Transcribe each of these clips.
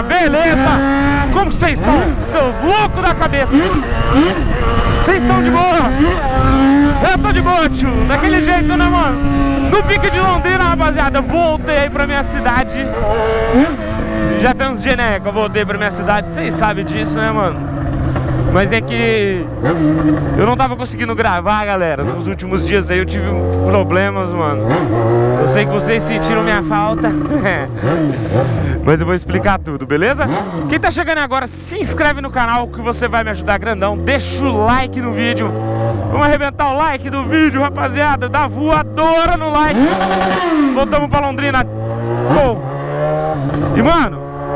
Londrina, beleza? Como vocês estão? Seus loucos da cabeça. Vocês estão de boa? Eu tô de boa, tio. Daquele jeito, né, mano? No pique de Londrina, rapaziada. Voltei aí pra minha cidade. Já tem uns dias, né, que eu voltei pra minha cidade. Vocês sabem disso, né, mano? Mas é que eu não tava conseguindo gravar, galera. Nos últimos dias aí eu tive problemas, mano. Eu sei que vocês sentiram minha falta. Mas eu vou explicar tudo, beleza? Quem tá chegando agora, se inscreve no canal que você vai me ajudar grandão. Deixa o like no vídeo. Vamos arrebentar o like do vídeo, rapaziada. Dá voadora no like. Voltamos pra Londrina. Pô. E, mano,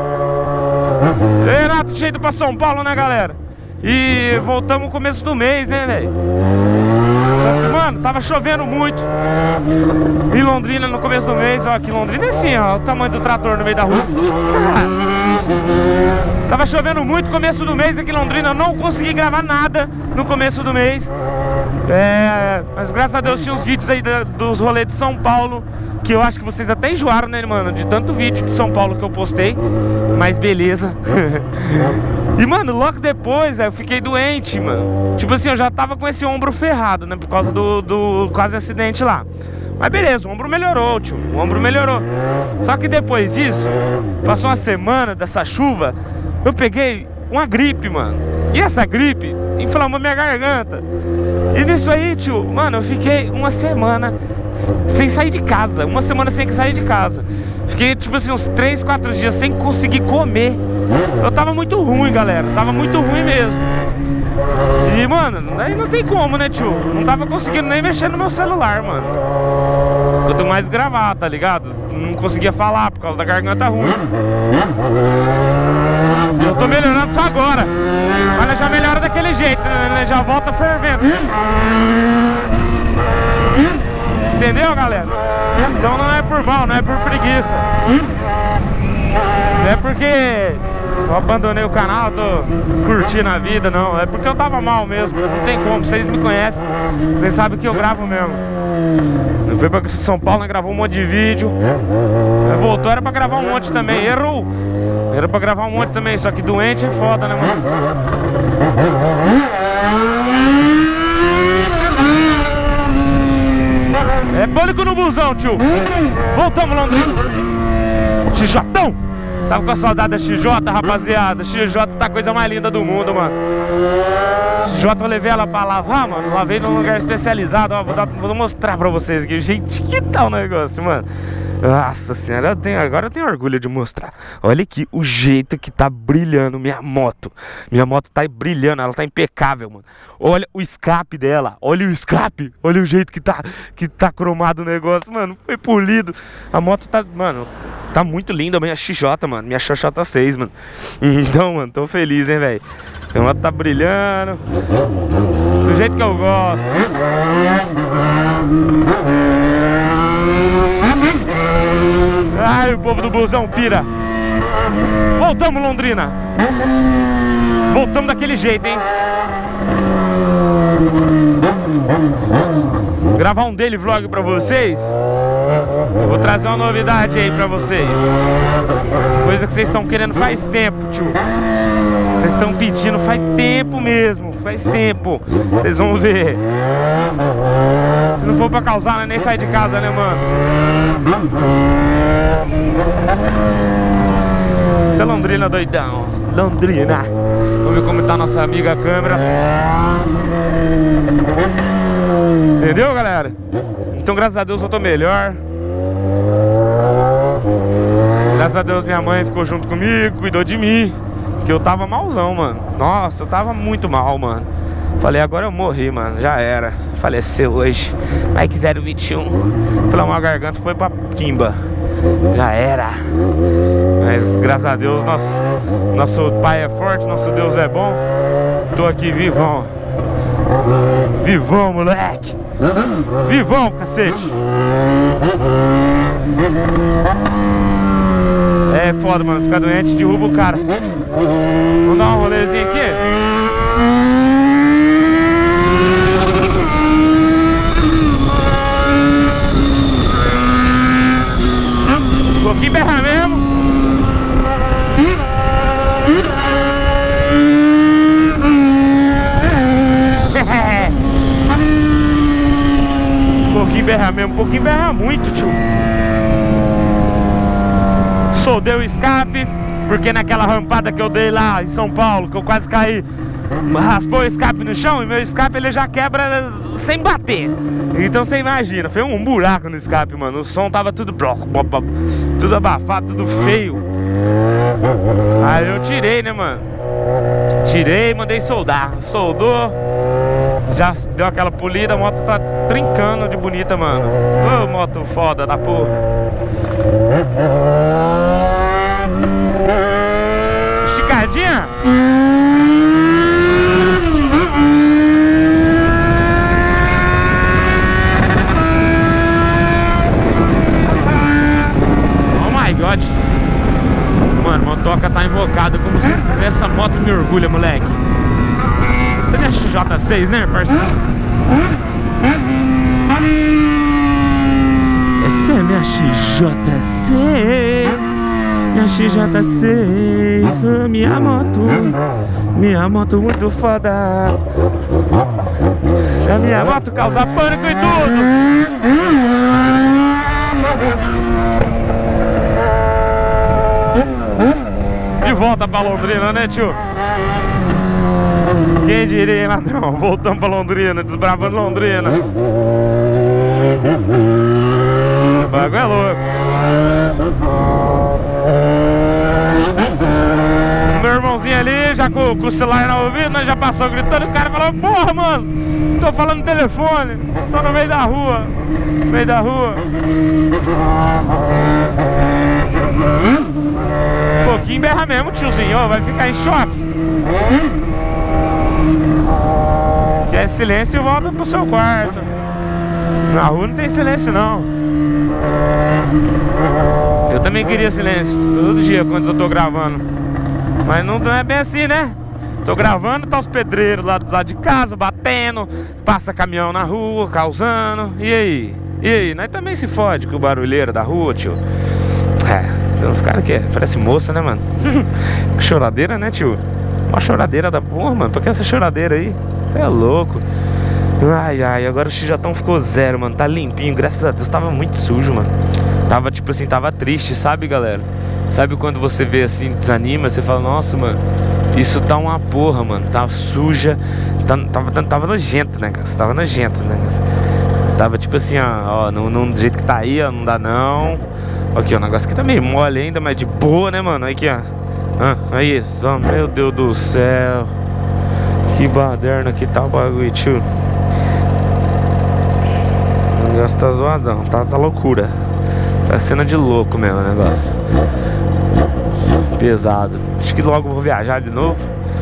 Renato cheio pra São Paulo, né, galera? E voltamos no começo do mês, né, velho? Só que, mano, tava chovendo muito em Londrina no começo do mês. Ó, aqui em Londrina é assim, ó, o tamanho do trator no meio da rua. Tava chovendo muito no começo do mês aqui em Londrina. Eu não consegui gravar nada no começo do mês. Mas graças a Deus tinha uns vídeos aí dos rolês de São Paulo, que eu acho que vocês até enjoaram, né, mano? De tanto vídeo de São Paulo que eu postei. Mas beleza. E, mano, logo depois eu fiquei doente, mano. Tipo assim, eu já tava com esse ombro ferrado, né? Por causa do quase acidente lá. Mas beleza, o ombro melhorou, tio. O ombro melhorou. Só que depois disso, passou uma semana dessa chuva, eu peguei uma gripe, mano. E essa gripe inflamou minha garganta. E nisso aí, tio, mano, eu fiquei uma semana sem sair de casa. Uma semana sem sair de casa. Fiquei, tipo assim, uns 3, 4 dias sem conseguir comer. Eu tava muito ruim, galera. Tava muito ruim mesmo. E, mano, aí não tem como, né, tio? Não tava conseguindo nem mexer no meu celular, mano. Quanto mais gravar, tá ligado? Não conseguia falar por causa da garganta ruim. Eu tô melhorando só agora. Mas já melhora daquele jeito, né? Já volta fervendo. Entendeu, galera? Então não é por mal, não é por preguiça. Não é porque eu abandonei o canal, tô curtindo a vida, não. É porque eu tava mal mesmo. Não tem como, vocês me conhecem. Vocês sabem que eu gravo mesmo. Eu fui pra São Paulo, né, gravou um monte de vídeo. Voltou, era pra gravar um monte também. Errou! Era pra gravar um monte também, só que doente é foda, né, mano? É pânico no busão, tio. Voltamos, Londrina. XJão. Tava com a saudade da XJ, rapaziada. XJ tá a coisa mais linda do mundo, mano. XJ eu levei ela pra lavar, mano. Lavei num lugar especializado. Ó, vou mostrar pra vocês aqui. Gente, que tal o negócio, mano? Nossa senhora, agora eu tenho orgulho de mostrar. Olha aqui o jeito que tá brilhando minha moto. Minha moto tá brilhando, ela tá impecável, mano. Olha o escape dela, olha o escape. Olha o jeito que tá cromado o negócio, mano. Foi polido. A moto tá, mano, tá muito linda. Minha XJ, mano, minha XJ6, mano. Então, mano, tô feliz, hein, velho. A moto tá brilhando do jeito que eu gosto. Ai, o povo do busão pira. Voltamos, Londrina. Voltamos daquele jeito, hein? Gravar um daily vlog pra vocês. Eu vou trazer uma novidade aí pra vocês. Coisa que vocês estão querendo faz tempo, tio. Vocês estão pedindo faz tempo mesmo. Faz tempo. Vocês vão ver. Se não for pra causar, né, nem sair de casa, né, mano? Isso é Londrina, doidão. Londrina. Vamos ver como tá a nossa amiga a câmera. Entendeu, galera? Então, graças a Deus eu tô melhor. Graças a Deus minha mãe ficou junto comigo, cuidou de mim. Porque eu tava malzão, mano. Nossa, eu tava muito mal, mano. Falei, agora eu morri, mano, já era. Faleceu hoje. Mike 021. Inflamou a garganta, foi pra Quimba. Já era. Mas graças a Deus nosso pai é forte, nosso Deus é bom. Tô aqui vivão. Vivão, moleque. Vivão, cacete. É foda, mano, ficar doente derruba o cara. Vamos dar um rolezinho aqui. Um pouquinho berra mesmo. mesmo, um pouquinho berra muito, tio. Soldei o escape, porque naquela rampada que eu dei lá em São Paulo, que eu quase caí, raspou o escape no chão e meu escape ele já quebra sem bater. Então você imagina, foi um buraco no escape, mano. O som tava tudo abafado, tudo feio. Aí eu tirei, né, mano? Tirei, mandei soldar. Soldou, já deu aquela polida, a moto tá trincando de bonita, mano. Ô, moto foda da porra. Esticadinha? Mano, motoca tá invocada como se essa moto me orgulha, moleque. Você é XJ6, né, parceiro? Essa é minha XJ6. Minha XJ6. Minha moto muito foda. Se a minha moto causar pânico e tudo. De volta pra Londrina, né, tio? Quem diria, ladrão? Voltamos pra Londrina, desbravando Londrina. O bagulho é louco. Meu irmãozinho ali, já com o celular no ouvido, né, já passou gritando. O cara falou: porra, mano, tô falando no telefone, tô no meio da rua. No meio da rua. Pouquinho berra mesmo, tiozinho, ó, vai ficar em choque. Quer silêncio, volta pro seu quarto. Na rua não tem silêncio, não. Eu também queria silêncio, todo dia quando eu tô gravando. Mas não é bem assim, né? Tô gravando, tá os pedreiros lá do lado de casa, batendo. Passa caminhão na rua, causando. E aí? E aí? Nós também se fode com o barulheiro da rua, tio. Tem uns caras que parece moça, né, mano? Que choradeira, né, tio? Uma choradeira da porra, mano. Por que essa choradeira aí? Você é louco. Ai, ai, agora o xijotão ficou zero, mano. Tá limpinho, graças a Deus. Tava muito sujo, mano. Tava, tipo assim, tava triste, sabe, galera? Sabe quando você vê assim, desanima, você fala: nossa, mano, isso tá uma porra, mano. Tá suja. Tava nojento, né, cara? Tava nojento, né? Tava tipo assim, ó, do jeito que tá aí, ó, não dá não. Aqui, ó, o negócio aqui tá meio mole ainda, mas de boa, né, mano? Aqui, ó. Aí, ó, meu Deus do céu. Que baderna que tá o bagulho, tio. O negócio tá zoadão, tá loucura. Tá cena de louco mesmo o negócio. Pesado. Acho que logo vou viajar de novo.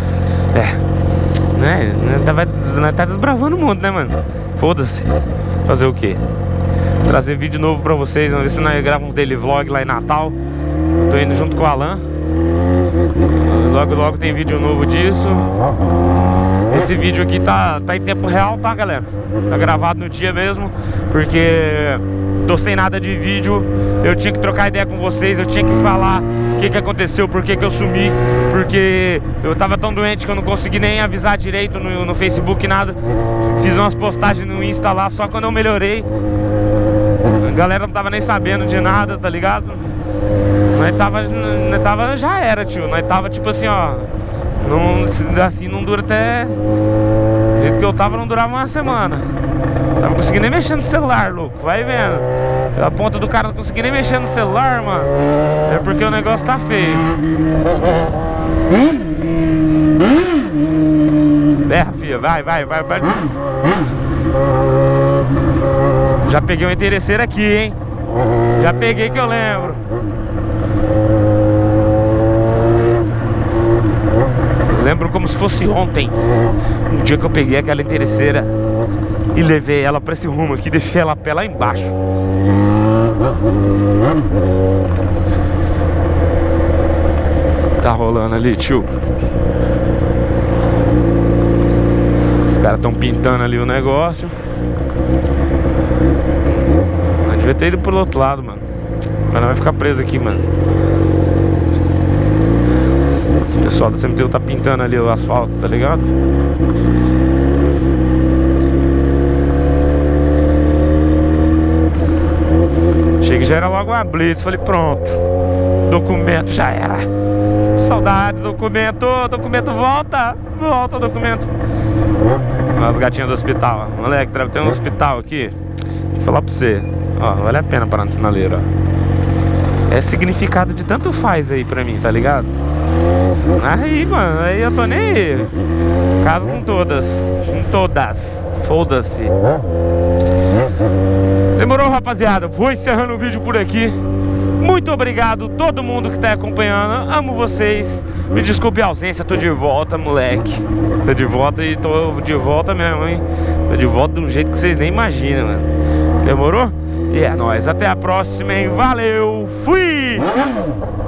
Tá desbravando o mundo, né, mano? Foda-se. Fazer o quê? Trazer vídeo novo pra vocês. Vamos ver se nós gravamos uns daily vlog lá em Natal. Tô indo junto com o Alan. Logo tem vídeo novo disso. Esse vídeo aqui tá em tempo real, tá, galera? Tá gravado no dia mesmo. Porque tô sem nada de vídeo. Eu tinha que trocar ideia com vocês. Eu tinha que falar o que aconteceu, por que eu sumi. Porque eu tava tão doente que eu não consegui nem avisar direito no Facebook, nada. Fiz umas postagens no Insta lá só quando eu melhorei. A galera não tava nem sabendo de nada, tá ligado? Nós tava já era, tio. Nós tava tipo assim, ó. Assim não dura até. Do jeito que eu tava, não durava uma semana. Tava conseguindo nem mexer no celular, louco. Vai vendo. A ponta do cara não conseguia nem mexer no celular, mano. É porque o negócio tá feio. Berra, filha, vai. Já peguei uma interesseira aqui, hein? Já peguei, que eu lembro. Lembro como se fosse ontem, um dia que eu peguei aquela interesseira e levei ela pra esse rumo aqui, deixei ela a pé lá embaixo. Tá rolando ali, tio. Os caras tão pintando ali o negócio. Mas devia ter ido pro outro lado, mano. Mas não vai ficar preso aqui, mano. O pessoal da CMTU tá pintando ali o asfalto, tá ligado? que já era logo uma blitz. Falei, pronto, documento já era. Saudades, documento volta, documento. As gatinhas do hospital, moleque, tem um hospital aqui. Vou falar pra você, ó, vale a pena parar no sinaleiro, ó. É significado de tanto faz aí pra mim, tá ligado? Aí, mano, aí eu tô nem aí. Caso com todas, foda-se. Demorou, rapaziada, vou encerrando o vídeo por aqui. Muito obrigado todo mundo que tá acompanhando. Amo vocês. Me desculpe a ausência, tô de volta, moleque. Tô de volta e tô de volta mesmo, hein. Tô de volta de um jeito que vocês nem imaginam, mano. Demorou? E é nóis, até a próxima, hein. Valeu, fui!